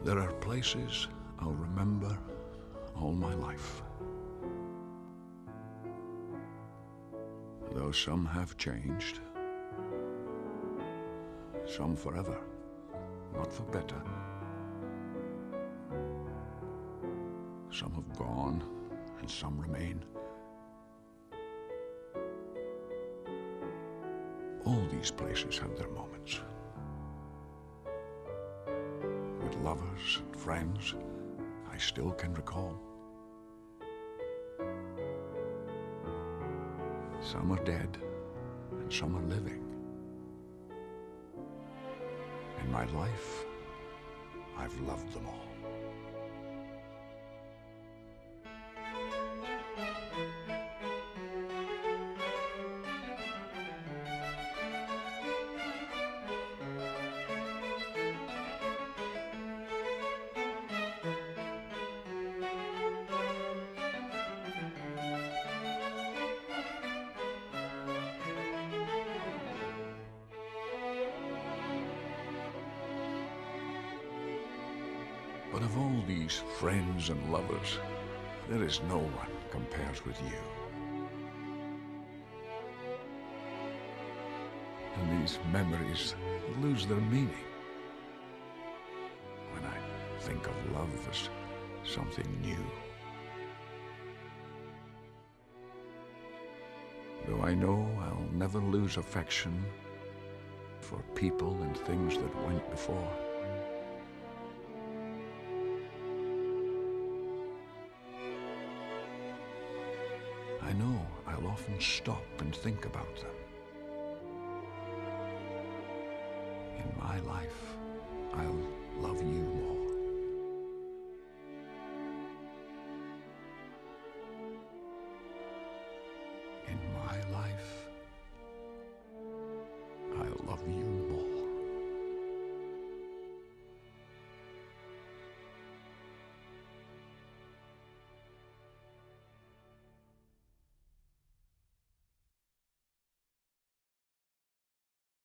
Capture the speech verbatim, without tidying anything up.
There are places I'll remember all my life. Though some have changed, some forever, not for better. Some have gone, and some remain. All these places have their moments. With lovers and friends, I still can recall. Some are dead, and some are living. In my life, I've loved them all. But of all these friends and lovers, there is no one compares with you. And these memories lose their meaning when I think of love as something new. Though I know I'll never lose affection for people and things that went before. I know I'll often stop and think about them. In my life, I'll love you more. In my life, I'll love you